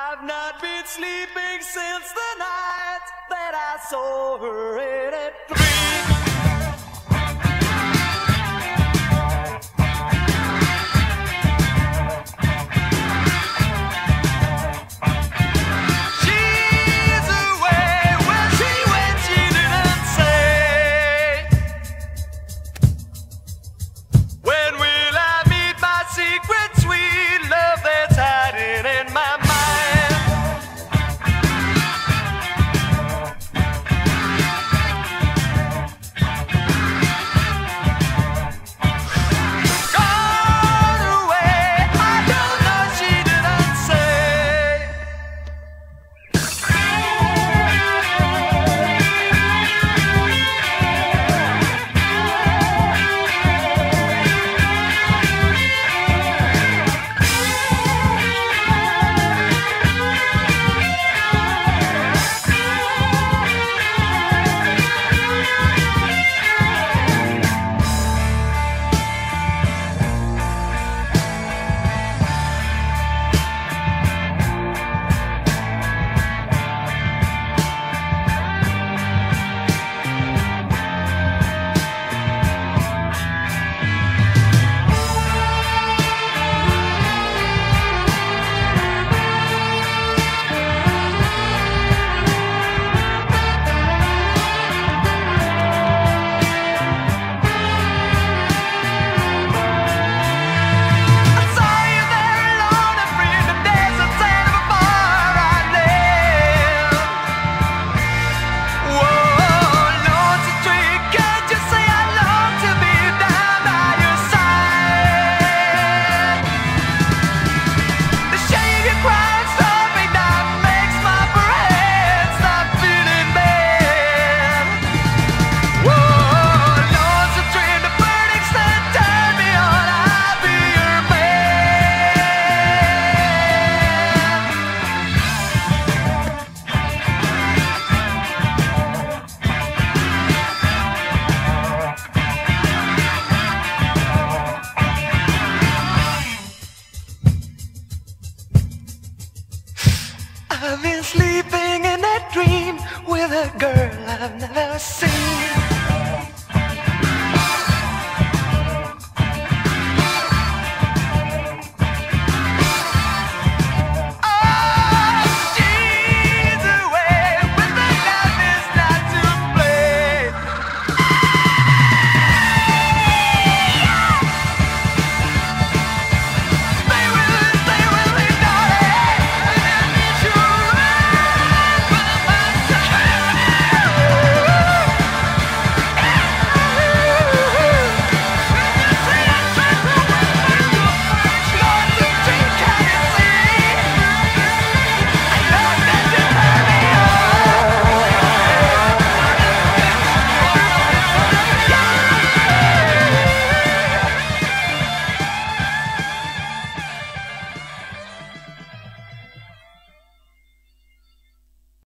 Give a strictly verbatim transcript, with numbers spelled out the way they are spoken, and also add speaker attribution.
Speaker 1: I've not been sleeping since the night that I saw her in a dream. She's away, where she went she didn't say. When will I meet my secret sweet love that's hiding in my mind? I've been sleeping in that dream with a girl I've never seen.